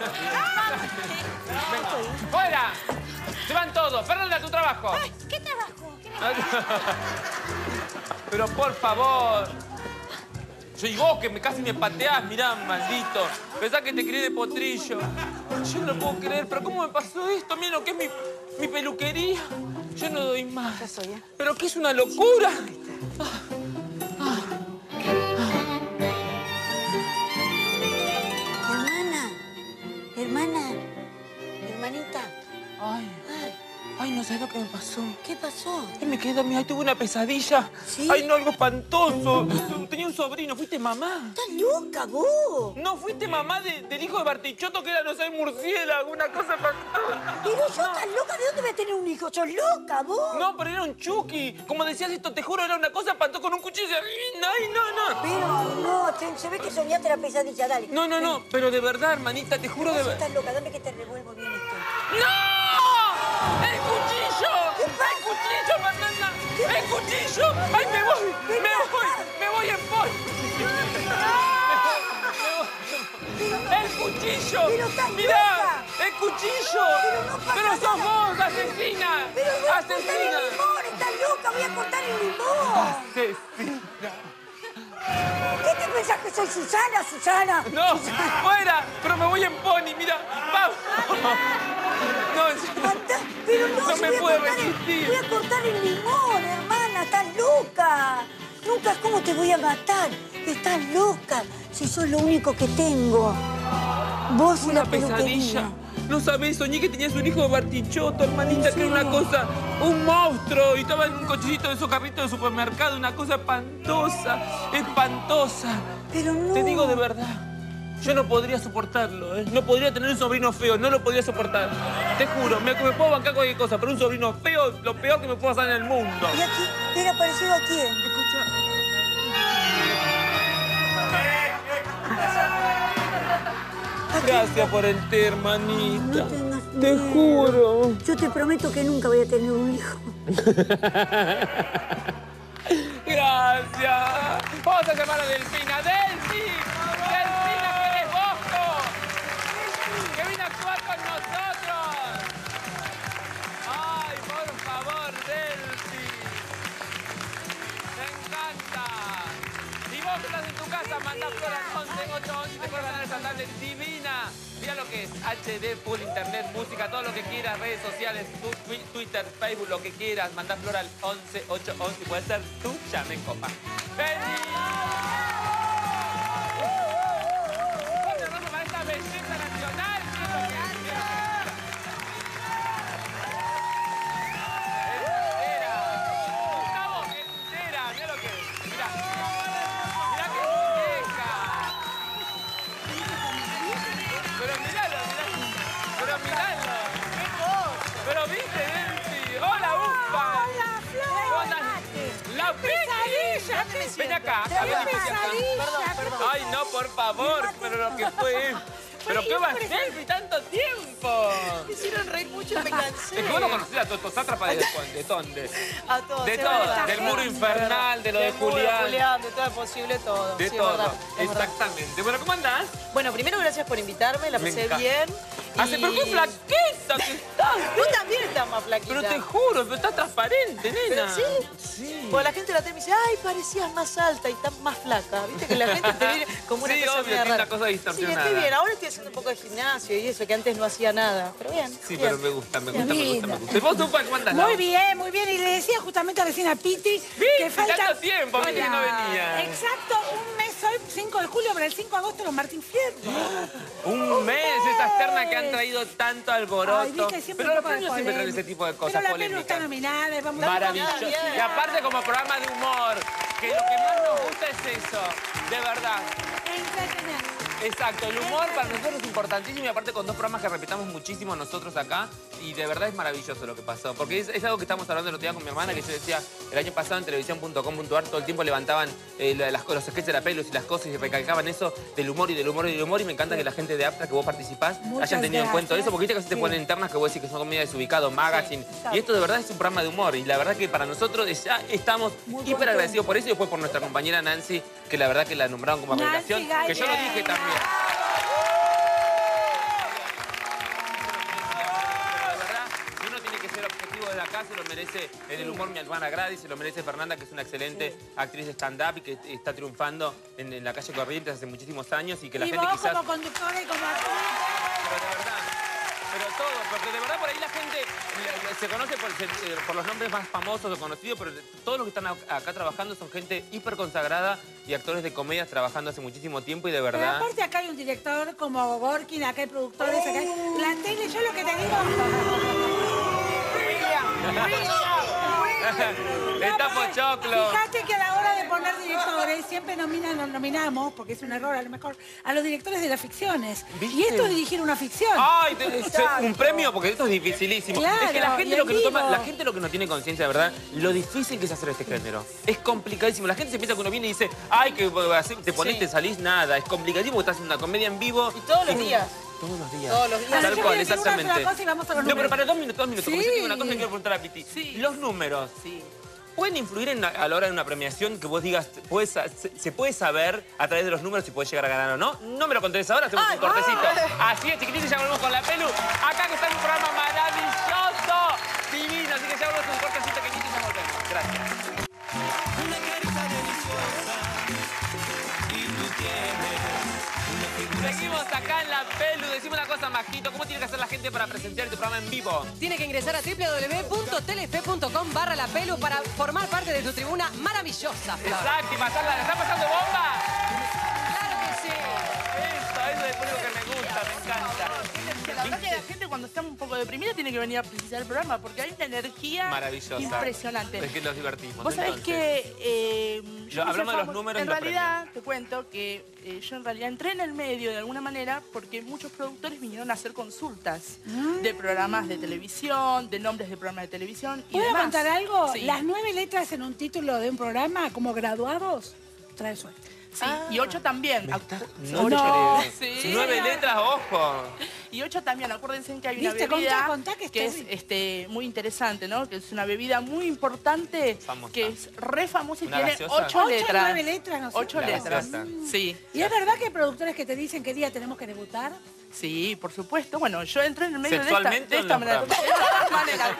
Venga. ¡Fuera! Se van todos. Fernanda, a tu trabajo. Ay, ¿qué trabajo? ¿Qué me... Pero por favor. Yo y vos que me casi me pateás, mirá, maldito. Pensás que te crié de potrillo. Yo no lo puedo creer, pero ¿cómo me pasó esto? Mira lo que es mi, mi peluquería. Yo no doy más. Ya soy, ¿eh? Pero que es una locura. Hermana, hermana, hermanita. Ay, ay, no sabes lo que me pasó. ¿Qué pasó? Ay, me quedé dormida, ay, tuve una pesadilla. ¿Sí? Ay, no, algo espantoso. Tenía un sobrino, ¿fuiste mamá? ¿Estás loca, vos? No, fuiste mamá de- del hijo de Bartichotto, que era, no sé, murciélago, una cosa espantosa. Pero yo estás loca, ¿de dónde voy a tener un hijo? ¿Sos loca, vos? No, pero era un Chucky. Como decías esto, te juro, era una cosa espantosa con un cuchillo. Ay, no, no. Pero no, te- se ve que soñaste la pesadilla, dale. No, no, no, pero de verdad, hermanita, te juro de Vos verdad. estás loca, dame que te revuelvo bien esto. ¡No! ¡El cuchillo! ¡El cuchillo, Fernanda! ¡El cuchillo! ¡Ay, me voy! ¡Me voy! ¡Me voy en pol! ¡El cuchillo! Pero estás ¡Mirá! loca. ¡El cuchillo! Pero no pasa ¡Pero sos nada. vos, asesina! Pero voy a cortar el ¡Asesina! limón, estás loca, voy a cortar el limón. ¡Asesina! ¿Qué te pensás que soy Susana, Susana? ¡No! ¡Fuera! Pero me voy en pony, mira. ¡Vamos! No, Anda, pero no, No si me voy a puedo cortar el- resistir. voy a cortar el limón, hermana, estás loca. Nunca, ¿cómo te voy a matar? Estás loca, si sos lo único que tengo. Vos y una la pesadilla. peluquería. No sabés, soñé que tenías un hijo de Bartichotto, hermanita, que era una cosa, un monstruo. Y estaba en un cochecito de esos carritos de supermercado, una cosa espantosa, espantosa. Pero no. Te digo de verdad, yo no podría soportarlo, ¿eh? No podría tener un sobrino feo, no lo podría soportar. Te juro, me, me puedo bancar cualquier cosa, pero un sobrino feo, lo peor que me puede pasar en el mundo. ¿Y aquí? ¿Era parecido a quién? Escucha. Gracias por el té, hermanita. No tengas Te miedo. juro. Yo te prometo que nunca voy a tener un hijo. Gracias. Vamos a llamar a Delfina. ¡Delfi! ¡Delfina Pérez Bosco! ¡Que vino a actuar con nosotros! ¡Ay, por favor, Delfi! ¡Me encanta! Y vos que estás en tu casa, mandá flor al once ocho once y te puedes ganar esa tablet divina. Mira lo que es H D, full internet, música, todo lo que quieras, redes sociales, tu- twi- Twitter, Facebook, lo que quieras. Mandá flor al once ocho once y puede ser tuya, me copa. ¡Vení! ¡Ponte ropa para esta belleza nacional! ¿Qué es lo que quiero que entera! Gustavo, entera, mira lo que es. Mira, mira qué muñeca. Pero miralo, miralo. Pero miralo. Pero viste, Delphi. Hola, Ufa. Hola, Flor. Hola. La pesadilla. Ven acá. acá, ven acá. Pesadilla. Ay, no, por favor. Pero lo que fue. ¿Pero qué va a ser Delphi tanto tiempo? Me hicieron reír mucho y me cansé. Es que vos no conocés a todos estos sátrapas de, de dónde. A todos. De es todo, verdad. del muro infernal, de lo de Del muro Julián. Julián, de todo es posible, todo. De Sí, es todo, verdad, es verdad. exactamente. Bueno, ¿cómo andás? Bueno, primero gracias por invitarme, la Me pasé encanta. bien. Hace, y- pero qué flaqueza que estás. Tú también estás más flaquita. Pero te juro, pero estás transparente, nena. ¿Pero sí? Sí. Porque la gente la te me dice, ay, parecías más alta y tan más flaca. Viste que la gente te viene como una Sí, cosa obvio, media tiene rara. una cosa distorsionada. Sí, estoy bien. Ahora estoy haciendo un poco de gimnasio y eso, que antes no hacía nada. Pero bien. Sí, bien. pero me gusta, me gusta, me gusta, me gusta. Linda. ¿Y vos, Tupa, cómo andás? Muy bien, muy bien. Y le decía justamente recién a Piti que falta... tanto tiempo, Piti no venía. Exacto, un mes hoy, cinco de julio, para el cinco de agosto los Martín Fierro. Un mes, esas ternas que han traído tanto alboroto. Ay, viste, siempre pero un los poco de premios siempre traen polémica. ese tipo de cosas Pero la Pelu polémicas. está nominada y vamos Maravilloso. a... Y aparte como programa de humor, que lo que más nos gusta es eso, de verdad. Exacto, el humor para nosotros es importantísimo y aparte con dos programas que repitamos muchísimo nosotros acá y de verdad es maravilloso lo que pasó. Porque es, es algo que estábamos hablando el otro día con mi hermana, que yo decía, el año pasado en televisión punto com punto ar todo el tiempo levantaban eh, las, los sketches de la Pelu y las cosas y recalcaban eso del humor y del humor y del humor y me encanta que la gente de Aptra que vos participás Muchas hayan tenido en cuenta gracias. eso, porque viste que se te Sí. ponen internas que vos decís que son comedia desubicado, magazine, exacto. y esto de verdad es un programa de humor y la verdad que para nosotros ya estamos hiper agradecidos por eso y después por nuestra compañera Nancy, que la verdad que la nombraron como Nancy revelación, que yo lo dije también. De acá se lo merece en el humor mi hermana Gladys, se lo merece Fernanda, que es una excelente sí. actriz de stand-up y que está triunfando en, en la calle Corrientes hace muchísimos años y que la y gente vos quizás... como conductora y como actriz. Pero de verdad, pero todo, porque de verdad por ahí la gente se conoce por, se, por los nombres más famosos o conocidos, pero todos los que están acá trabajando son gente hiper consagrada y actores de comedias trabajando hace muchísimo tiempo y de verdad... Pero aparte acá hay un director como Gorkin, acá hay productores, acá hay... La tele, yo lo que te digo... Está Pochoclo. Fíjate que a la hora de poner directores siempre nominan, nos nominamos, porque es un error a lo mejor, a los directores de las ficciones. ¿Viste? Y esto es dirigir una ficción. Ay, te- te- un premio porque esto es dificilísimo. Claro, es que la y gente en lo que no toma, vivo. la gente lo que no tiene conciencia de verdad, lo difícil que es hacer este género. Es complicadísimo. La gente se piensa que uno viene y dice, ay, que te pones, Sí. te salís, nada. Es complicadísimo porque estás haciendo una comedia en vivo. Y todos los días. Todos los días. Todos los días. Ahora, Tal yo cual, voy a decir una exactamente. sola cosa y vamos a los No, pero números. para dos minutos, dos minutos. Porque Sí. yo tengo una cosa que quiero preguntar a Piti. Sí. Los números. Sí. ¿Pueden influir en, a la hora de una premiación que vos digas, puedes, se, se puede saber a través de los números si puedes llegar a ganar o no? No me lo contés ahora, hacemos Ay, un cortecito. ay. Así es, chiquititos, ya volvemos con la Pelu. Acá que está en un programa maravilloso, divino. Así que ya volvemos un cortecito pequeñito y ya volvemos. Gracias. Una carita deliciosa y tú tienes una figura. Seguimos acá en la Pelu. Decime una cosa, Majito. ¿Cómo tiene que hacer la gente para presenciar tu programa en vivo? Tiene que ingresar a doble u doble u doble u punto telefe punto com barra la pelu para formar parte de tu tribuna maravillosa, Flor. Exacto, y pasarla. ¿La está pasando bomba? ¡Claro que sí! Eso, eso es lo que me gusta, me encanta. La verdad que la gente cuando está un poco deprimida tiene que venir a presenciar el programa porque hay una energía Maravillosa. impresionante. Es que nos divertimos. Vos sabés entonces. que... eh, yo Lo- me hice hablamos de los famosa- números y En los realidad, te cuento que eh, yo en realidad entré en el medio de alguna manera porque muchos productores vinieron a hacer consultas de programas de televisión, de nombres de programas de televisión y ¿Puedo demás. contar algo? Sí. Las nueve letras en un título de un programa como graduados trae suerte. Sí, y ocho también. No Ocho. te creo. Sí. Nueve letras, ojo. Y ocho también, acuérdense que hay una ¿Viste? bebida Contá, contá que que es está bien. este, muy interesante, ¿no? Que es una bebida muy importante, Famosa. que es re famosa y ¿Una tiene gaseosa? ocho Ocho, letras. nueve letras, no sé. Ocho La letras. gaseosa. Sí. ¿Y es verdad que hay productores que te dicen qué día tenemos que debutar? Sí, por supuesto. Bueno, yo entré en el medio de esta, ¿Sexualmente de o esta en manera. los De esta manera.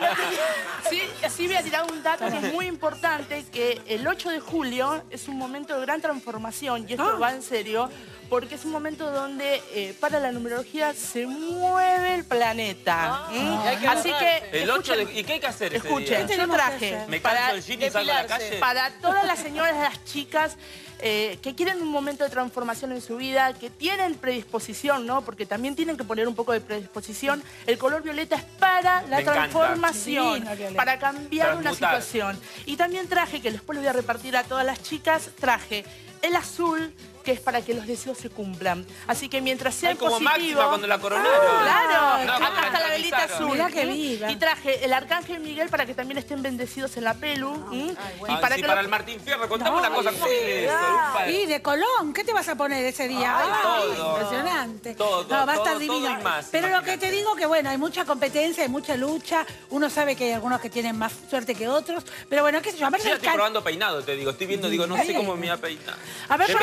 Sí, sí voy a tirar un dato que es muy importante, que el ocho de julio es un momento de gran transformación, y esto Ah. va en serio, porque es un momento donde eh, para la numerología se mueve el planeta. ¿m? y hay que Así agarrarse. que, El ocho de... escuchen, ¿Y qué hay que hacer ese escuchen, día? ¿Qué yo tenemos que traje hacer? ¿Me para, canso el jean y salgo a la depilarse. calle? para todas las señoras, las chicas eh, que quieren un momento de transformación en su vida, que tienen predisposición, ¿no? Porque también tienen que poner un poco de predisposición. El color violeta es para la Me encanta. transformación, Divino, violeta. para cambiar una Transmutar. situación. Y también traje, que después lo voy a repartir a todas las chicas, traje el azul, que es para que los deseos se cumplan. Así que mientras sean Ay, como positivo... Máxima cuando la coronaron. Claro, No, acá cuando la está la velita entronizaron. azul. Mirá qué ¿m? viva. Y traje el arcángel Miguel para que también estén bendecidos en la pelu. ¿m? Ay, Y para sí, que para lo- el Martín Fierro. Contame No, una cosa. ¿Cómo sí, viene eso? ah, Ufa. Y de Colón, ¿qué te vas a poner ese día? Ay, Ay, todo. impresionante. Todo, no, va a estar todo, divino. todo y más, Pero lo que imagínate. te digo que bueno, hay mucha competencia, hay mucha lucha. Uno sabe que hay algunos que tienen más suerte que otros. Pero bueno, qué sé yo, a ver Yo ya el estoy can- probando peinado, te digo. Estoy viendo, digo, no sé cómo me voy a peinar. A ver, por Depende de ejemplo, cómo sea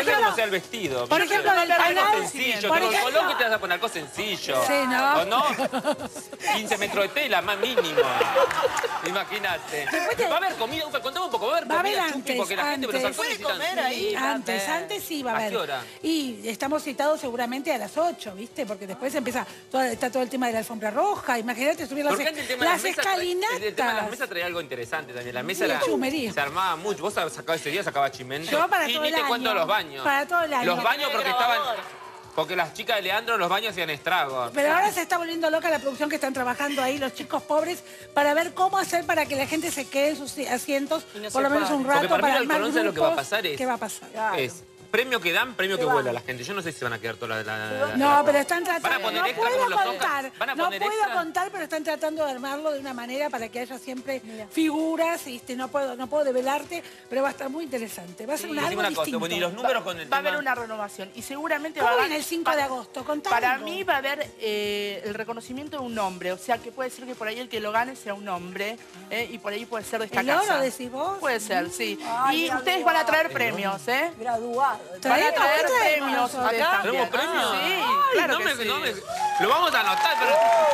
el vestido. Por ¿viste? ejemplo, del algo canal- sencillo. por Te ejemplo- coloco y te vas a poner algo sencillo. Sí, ¿no? ¿O no? quince metros de tela, más mínimo. Imagínate. Va a haber comida, Ufa, contame un poco. Va a haber Va a comida haber chupi antes, porque la gente, pero los antes. alcoholes necesitan... ahí. Antes, antes sí va a ¿A haber. qué hora? Y estamos citados seguramente a las ocho, ¿viste? Porque después empieza, todo, está todo el tema de la alfombra roja. Imagínate subir las, Porque antes el tema de las las mesas trae- escalinatas. el tema de las mesas traía algo interesante también. La mesa Sí, era, chumería. se armaba mucho. Vos sacabas ese día, sacabas chimento. Yo para y todo ni el te año. cuento los baños. Para todo el año. Los baños porque estaban... grabador. Porque las chicas de Leandro en los baños hacían estragos. Pero ahora se está volviendo loca la producción que están trabajando ahí los chicos pobres para ver cómo hacer para que la gente se quede en sus asientos no por se lo menos pare. un rato Porque para mí para el armar Colón, ¿sabes lo que va a grupos. pasar? Es- ¿Qué va a pasar? Es premio que dan, premio que vuela la gente. Yo no sé si se van a quedar toda la... la- la- No, la- pero están tratando. ¿Van a poner no extra puedo como los contar, Oscars? ¿Van a no poner puedo extra? contar, pero están tratando de armarlo de una manera para que haya siempre figuras. Y, este, no puedo, no puedo develarte, pero va a estar muy interesante. Va a ser Sí, una, decime algo una cosa, distinto. bueno, y los números con el Va a haber tema... una renovación y seguramente ¿Cómo va a viene el cinco de agosto? Contame Para algo. mí va a haber eh, el reconocimiento de un nombre, o sea que puede ser que por ahí el que lo gane sea un hombre eh, y por ahí puede ser de esta ¿El casa. oro decís vos? Puede ser, sí. Ay, y ustedes van a traer graduado. premios, ¿eh? Graduado. Van a ¿Traemos? traer ¿Qué traemos premios nosotros? ustedes ¿Acá? también. ¿Tenemos premios? Sí, Ay, claro no que me- sí. no me- Lo vamos a anotar, pero...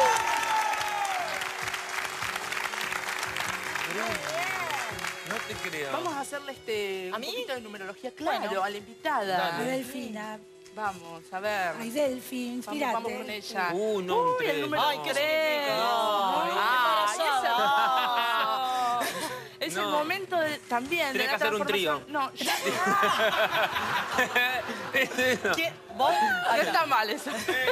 No te creo. Vamos a hacerle este ¿A un mí? poquito de numerología, claro, Bueno. a la invitada. A Delfina. Vamos, a ver. Ay, Delfi, Vamos, inspirate. vamos con ella. Uh, no, un Uy, tres. el número Ay, qué tres. significa. Ay, embarazada. ese- Es No. el momento de- también de Tenés la que hacer un trío. transformación. No, ya- ¿Qué? ¿Vos? no está mal eso.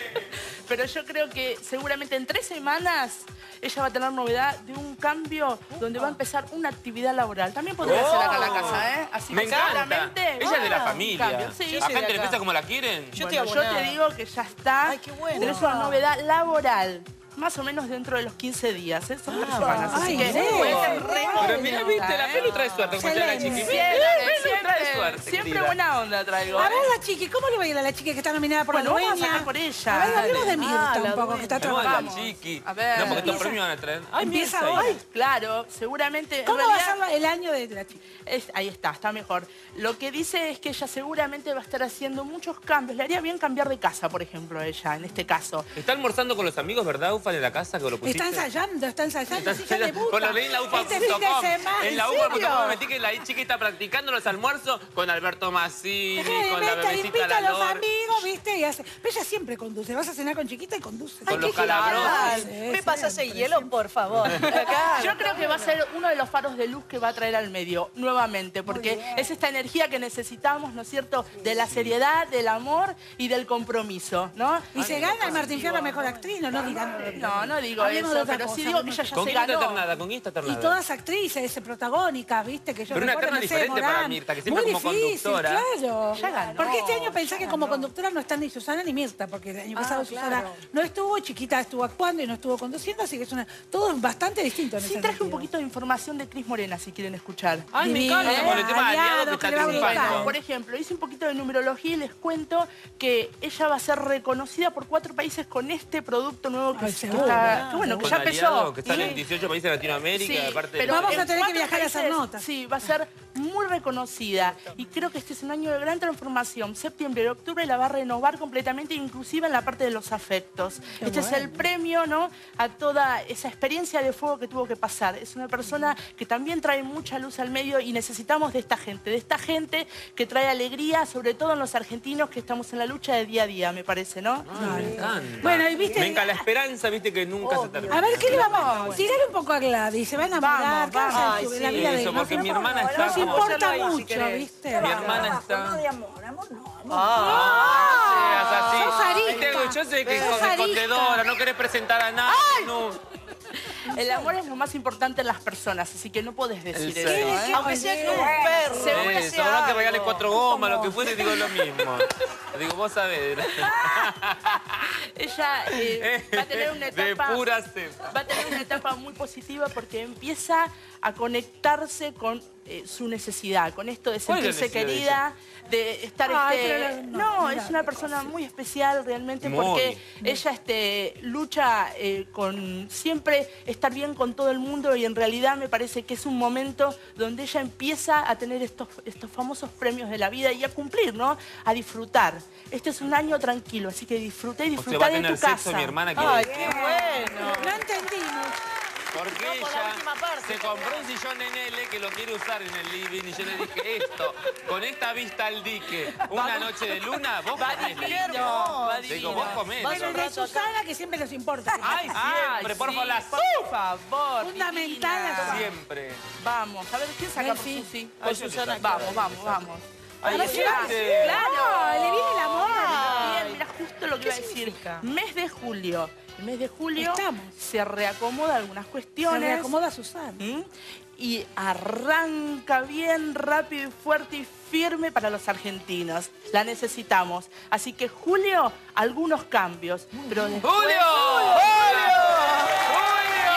Pero yo creo que seguramente en tres semanas ella va a tener novedad de un cambio donde va a empezar una actividad laboral. También podría ser acá en la casa, ¿eh? Así Me que encanta. seguramente Ella es de la un familia. cambio. Sí, Acá sí, en de Televisa acá. como la quieren. Yo Bueno, estoy yo te abonada. digo que ya está. Ay, qué bueno. Tenés una novedad laboral. Más o menos dentro de los quince días, ¿eh? Son tres semanas. Así ay, que sí. puede ser re Pero mira, viste, la Pelu trae suerte, como decía la Excelente. chiqui. Siempre, Pelu trae siempre, suerte, siempre querida. buena onda traigo. A ¿eh? ver la chiqui, ¿cómo le va a ir a la chiqui que está nominada por Bueno, la vamos a dueña? sacar por ella. A ver, hablemos de Mirta Ah, un la poco, dueña. que está No, la trabajando. chiqui. A ver. No, porque estos Empieza- premios van a traer... Ay, Empieza mira, hoy. ahí. Claro, seguramente. en ¿Cómo va a realidad, ser la- el año de la chiqui? es- ahí está, está mejor. Lo que dice es que ella seguramente va a estar haciendo muchos cambios. Le haría bien cambiar de casa, por ejemplo, a ella, en este caso. Está almorzando con los amigos, ¿verdad, Ufa, en la casa que lo pusiste? Está ensayando, está ensayando, sí, ya Está- debuta. Con la leí en la ufa Este punto fin de com. semana. En la ¿En ufa punto com serio? me metí que la chica está practicando los almuerzos con Alberto Massini, Eh, con la invita, bebecita invita a La los Lor. amigos, ¿viste? Y hace... Pero ella siempre conduce. Vas a cenar con chiquita y conduce. Con los Ay, calabrosos. ¿Me pasas el hielo, por favor? Yo creo que va a ser uno de los faros de luz que va a traer al medio nuevamente, porque es esta energía que necesitamos, ¿no es cierto?, de la seriedad, del amor y del compromiso, ¿no? Y se gana el Martín Fierro mejor actriz, ¿no? No, digan- No, no digo Hablemos eso, de otra pero sí cosa, digo que hablemos ella de ya ¿Con se quién está ganó. ternada? ¿Con quién está Y ternada? todas actrices, protagónicas, ¿viste? Que yo Pero una recuerdo, terna no sé, diferente para Morán. Mirta, que siempre Muy como difícil, conductora. claro. Ya ganó, Porque este año pensé ya que como ganó. conductora no están ni Susana ni Mirta, porque el año Ah, pasado claro. Susana no estuvo, Chiquita estuvo actuando y no estuvo conduciendo, así que es una, todo es bastante distinto en Sí, ese traje un sentido. poquito de información de Cris Morena, si quieren escuchar. Ay, me Divina, encanta con el tema de aliado que aliado, está que le va a triunfando. gustar. Por ejemplo, hice un poquito de numerología y les cuento que ella va a ser reconocida por cuatro países con este producto nuevo que, Ay, que seguro. está, que bueno, que Con ya aliado, empezó. que sale en Sí. dieciocho países de Latinoamérica, Sí, aparte de pero los- Vamos a en tener que cuatro viajar a hacer países, notas. Sí, va a ser muy reconocida y creo que este es un año de gran transformación. Septiembre y octubre la va a renovar completamente, inclusive en la parte de los afectos. Qué este es el bueno. premio, ¿no?, a toda esa experiencia de fuego que tuvo que pasar. Es una persona que también trae mucha luz al medio y necesitamos de esta gente, de esta gente que trae alegría, sobre todo en los argentinos que estamos en la lucha de día a día, me parece, ¿no? Ah, me encanta. Bueno, y viste- Venga, la esperanza, viste, que nunca se termina. A ver, ¿qué le vamos a tirar un poco a Gladys? Se va a enamorar, Vamos, ¿qué va a hacer vamos. en su- en Ay, la sí, vida de eso, no, porque no, mi no, hermana no, está nos como- importa Apoyalo ahí, si mucho, querés. ¿viste? Mi hermana No está... de amor, amor no. amor. Ah, seas así. sos arisca. Viste, yo sé que Sos sos arisca. escondedora, no querés presentar a nadie. No. El amor es lo más importante en las personas, así que no podés decir El eso. sexo. ¿eh? Aunque sea con un perro. Seguro aunque Eh, sea Sabrán que algo. regale cuatro gomas, lo que fuere, digo lo mismo. Digo, vos sabés. Ella eh, va a tener una De etapa... pura cepa. Va a tener una etapa muy positiva porque empieza a conectarse con eh, su necesidad, con esto de ¿Cuál es la sentirse necesidad de querida, de estar... Ay, este, pero no, no, mira, es una persona muy especial realmente Muy. porque ella este, lucha eh, con siempre estar bien con todo el mundo y en realidad me parece que es un momento donde ella empieza a tener estos, estos famosos premios de la vida y a cumplir, ¿no? A disfrutar. Este es un año tranquilo, así que disfruta y O sea, va disfruta a de tener tu sexo casa. mi hermana. Quiere Ay, decir. qué bueno. No entendimos. Porque No, por la ella última parte. se compró un sillón en L que lo quiere usar en el living y yo le dije esto, con esta vista al dique, una noche de luna, vos Va comés. divino, va Le digo, vos comés. Bueno, el de Susana, que siempre nos importa. Ay, siempre, Ay, por sí, favor, la por favor. Fundamental divina. la- siempre. Vamos, a ver, ¿quién saca por Susi. Susi? Ay, Susana, Vamos, vamos, vamos. Ahí Ay, está. sí. Claro. le viene el amor. Bien, mira, justo lo que iba a decir. Mes de julio. El mes de julio Estamos. se reacomoda algunas Se cuestiones. reacomoda Susana. ¿Mm? Y arranca bien, rápido y fuerte y firme para los argentinos. La necesitamos. Así que julio, algunos cambios. Pero después... ¡Julio! ¡Julio! ¡Julio!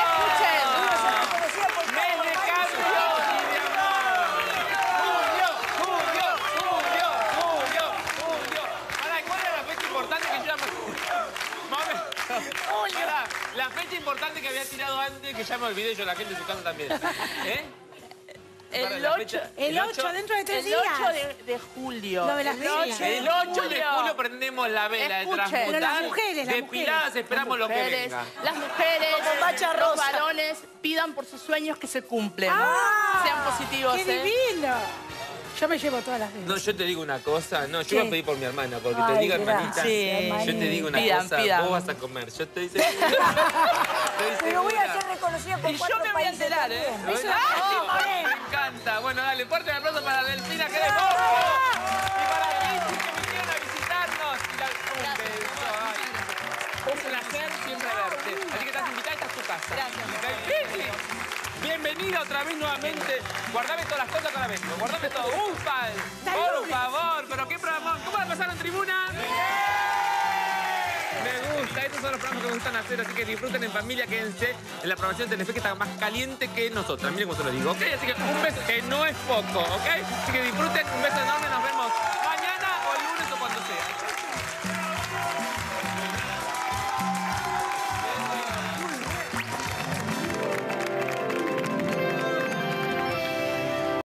Escuchen. ¡Mes de cambio y de amor! ¡Julio! ¡Julio! ¡Julio! ¡Julio! ¡Julio! Pará, ¿cuál era la fecha importante que yo ya me... Mame. Pará, la fecha importante que había tirado antes, que ya me olvidé yo, la gente de su casa también. ¿Eh? Para El la ocho, fecha- El ocho, dentro de tres el días. ocho de, de julio. Lo de las El velas. ocho de El ocho de julio. julio prendemos la vela de Escuchen. transmutar. Pero las mujeres, las Depiladas mujeres. esperamos lo que Mujeres, venga. Las mujeres, Como Bacha los Rosa. varones pidan por sus sueños que se cumplen. Ah, Sean positivos. ¡Qué ¿eh? divino! Yo me llevo todas las veces. No, yo te digo una cosa. No, yo ¿Qué? voy a pedir por mi hermana, porque te Ay, digo, hermanita. gracias, Yo te digo una Pidan, cosa, pidan. vos vas a comer. Yo estoy segura. Estoy Pero voy a segura. ser reconocida por Y yo cuatro me voy a países enterar, ¿eh? también. Eso- ¡Ah! ¡Ah! Me encanta. Bueno, dale, fuerte el aplauso para Delfina, que de Bosco. Y para Cristi, que vinieron a visitarnos. Y la- un beso. Ay. Un placer siempre verte. Así que estás invitada, esta es tu casa. Gracias. Bienvenida otra vez nuevamente. Guardame todas las cosas con la vez. Guardame todo. ¡Ufa! Por favor, pero qué programa. ¿Cómo la pasaron en tribuna? Me gusta, estos son los programas que me gustan hacer, así que disfruten en familia, quédense en la programación de Telefe que está más caliente que nosotras. Miren cómo se lo digo, ¿ok? Así que un beso, que no es poco, ¿ok? Así que disfruten, un beso enorme, nos vemos.